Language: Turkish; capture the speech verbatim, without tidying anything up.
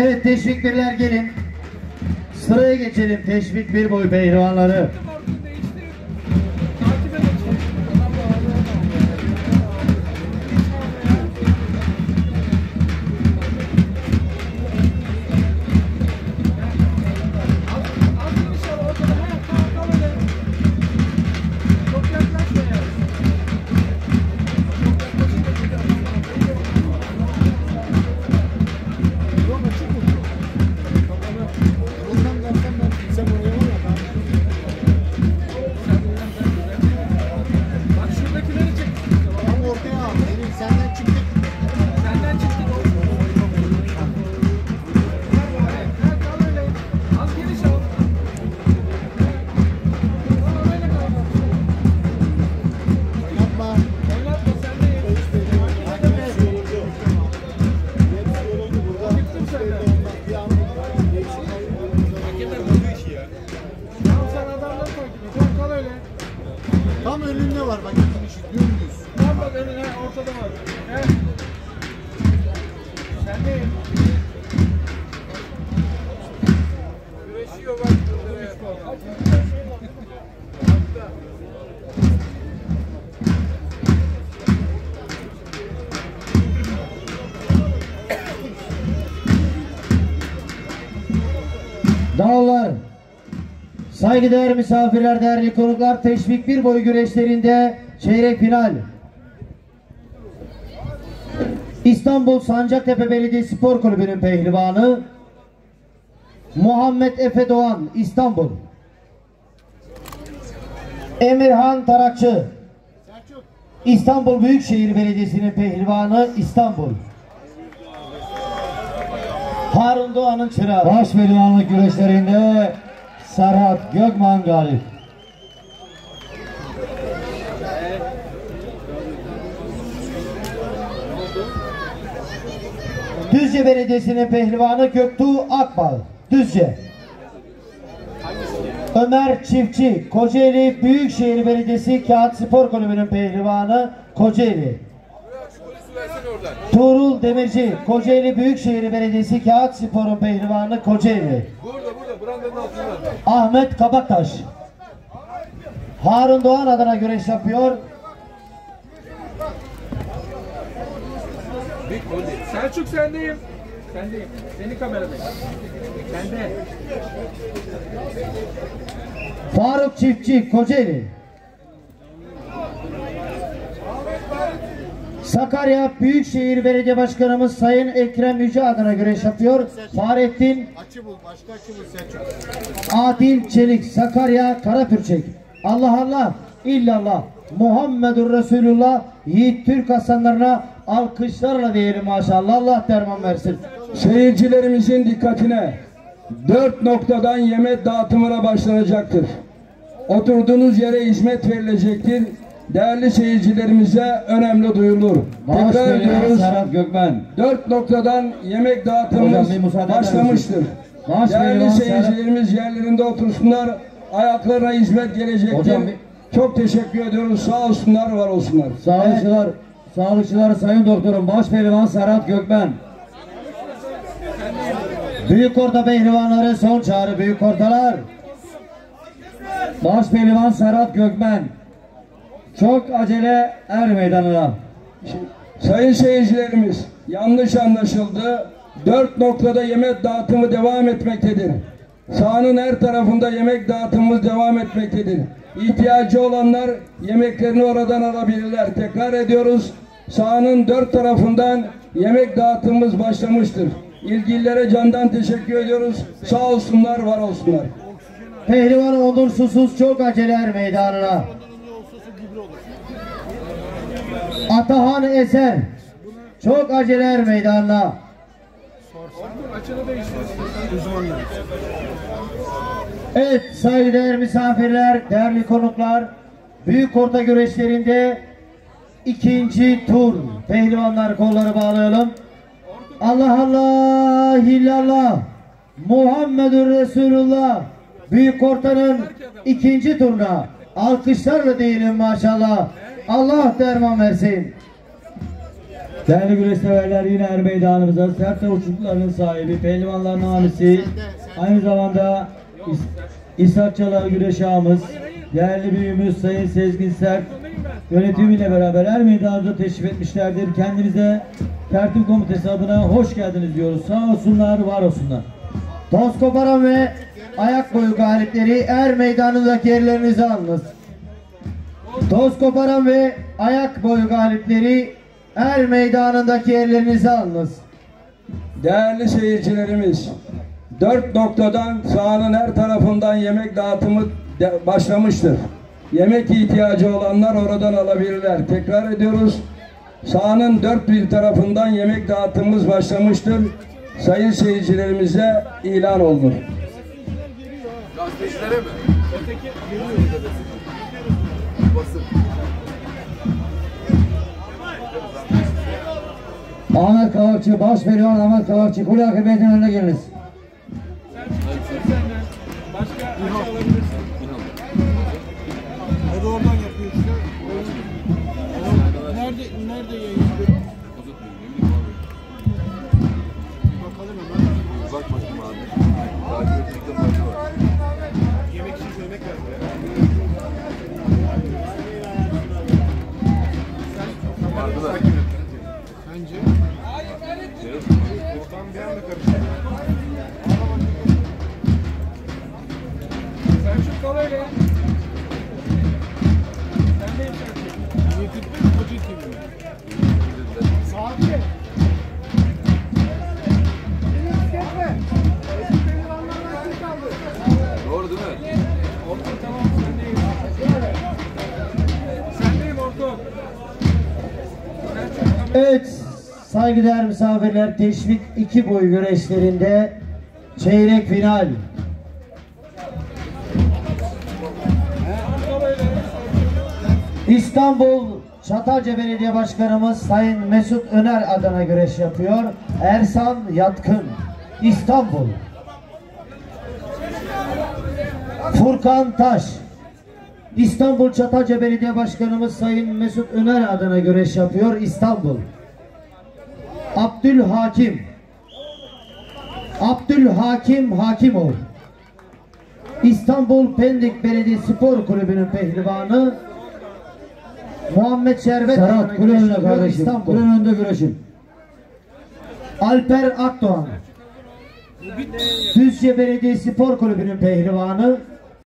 Evet, teşvik birler gelin. Sıraya geçelim teşvik bir boy pehlivanları. Tam önünde var bak, gitmişiz dümdüz. Tam bak önüne, ortada var. He. Sen de güreşiyor bak. Dağlar, saygıdeğer misafirler, değerli konuklar, teşvik bir boy güreşlerinde çeyrek final. İstanbul Sancaktepe Belediye Spor Kulübü'nün pehlivanı Muhammed Efe Doğan, İstanbul. Emirhan Tarakçı, İstanbul Büyükşehir Belediyesi'nin pehlivanı, İstanbul. Harun Doğan'ın çırağı. Baş pehlivanlık güreşlerinde Serhat Gökmen galip. Düzce Belediyesi'nin pehlivanı Göktuğ Akbal, Düzce. Ömer Çiftçi, Kocaeli Büyükşehir Belediyesi Kağıt Spor Kulübü'nün pehlivanı, Kocaeli. Tuğrul Demirci, Kocaeli Büyükşehir Belediyesi Kağıt Spor'un pehlivanı, Kocaeli. Burada burada brandanın altında. Ahmet Kabaktaş, Harun Doğan adına güreş yapıyor. Selçuk sendeyim. Sendeyim. Seni kameradayım. Sende. Faruk Çiftçi, Kocaeli. Sakarya Büyükşehir Belediye Başkanımız Sayın Ekrem Yüce adına güreş yapıyor. Fahrettin Açı bul, başka açı bul Selçuk. Adil Çelik, Sakarya Karapürçek. Allah Allah, illallah, Muhammedur Resulullah. Yiğit Türk aslanlarına alkışlarla diyelim maşallah. Allah derman versin. Seyircilerimizin dikkatine, dört noktadan yemek dağıtımına başlanacaktır. Oturduğunuz yere hizmet verilecektir. Değerli seyircilerimize önemli duyurulur. Tekrar ediyoruz. Serhat Gökmen. Dört noktadan yemek dağıtımımız başlamıştır. Değerli seyircilerimiz yerlerinde otursunlar. Ayaklarına hizmet gelecektir. Hocam, çok teşekkür ediyoruz. Sağ olsunlar, var olsunlar. Sağlıkçılar, sağlıkçılar Sayın Doktorum, baş pehlivan Serhat Gökmen. Büyük orta pehlivanları son çağrı, büyük ortalar. Baş pehlivan Serhat Gökmen. Çok acele er meydanına. Sayın seyircilerimiz, yanlış anlaşıldı. Dört noktada yemek dağıtımı devam etmektedir. Sahanın her tarafında yemek dağıtımımız devam etmektedir. İhtiyacı olanlar yemeklerini oradan alabilirler. Tekrar ediyoruz. Sahanın dört tarafından yemek dağıtımımız başlamıştır. İlgililere candan teşekkür ediyoruz. Sağ olsunlar, var olsunlar. Pehlivan Onur Susuz çok acele er meydanına. Atahan Eser çok acele er meydanına. Evet saygıdeğer misafirler, değerli konuklar, büyük orta güreşlerinde ikinci tur. Pehlivanlar kolları bağlayalım. Allah Allah, illallah, Muhammedur Resulullah. Büyük ortanın ikinci turuna alkışlarla diyelim maşallah. Allah derman versin. Değerli güreş severler, yine er meydanımıza sert uçukların sahibi, pehlivanların hamisi, aynı zamanda İs İshakçalar güreş ağamız, değerli büyüğümüz Sayın Sezgin Sert yönetimiyle beraber er meydanımıza teşrif etmişlerdir. Kendinize tertip komitesi adına hoş geldiniz diyoruz. Sağ olsunlar, var olsunlar. Toz koparan ve ayak boyu galipleri er meydanındaki yerlerinizi alınız. Toz koparan ve ayak boyu galipleri er meydanındaki yerlerinizi alınız. Değerli seyircilerimiz, dört noktadan sahanın her tarafından yemek dağıtımı başlamıştır. Yemek ihtiyacı olanlar oradan alabilirler. Tekrar ediyoruz. Sahanın dört bir tarafından yemek dağıtımımız başlamıştır. Sayın seyircilerimize ilan olunur. Gazetecilere mi? Öteki basın. Ahmet Kavakçı, baş veriyor Ahmet Kavakçı, kule akıbetin önüne geliniz. Sen çıksın senden. Başka aşağı alabilirsin. O da oradan yapıyor işte. Nerede, nerede yayınlıyor? Bakalım hemen. Bak bakayım abi. Takip etmekten fayda var. Yemeksiz yemek var. Vardılar. Bence. Oradan bir anda karıştı. Selçuk kal öyle. Sen de Selçuk. Yetitme Koca T V. Saati. Doğru değil mi? Orta tamam, sendeyim. Sendeyim Orta. Evet, saygıdeğer misafirler, teşvik iki boy güreşlerinde çeyrek final. İstanbul Çatalca Belediye Başkanımız Sayın Mesut Öner adına güreş yapıyor. Ersan Yatkın, İstanbul. Furkan Taş, İstanbul Çatalca Belediye Başkanımız Sayın Mesut Öner adına güreş yapıyor, İstanbul. Abdülhakim, Abdülhakim Hakimoğlu, İstanbul Pendik Belediye Spor Kulübü'nün pehlivanı. Muhammed Şerbet Serhat, kule önüne kardeşim. İstanbul. Kule önünde güreşin. Alper Akdoğan, Düzce Belediye Spor Kulübü'nün pehlivanı.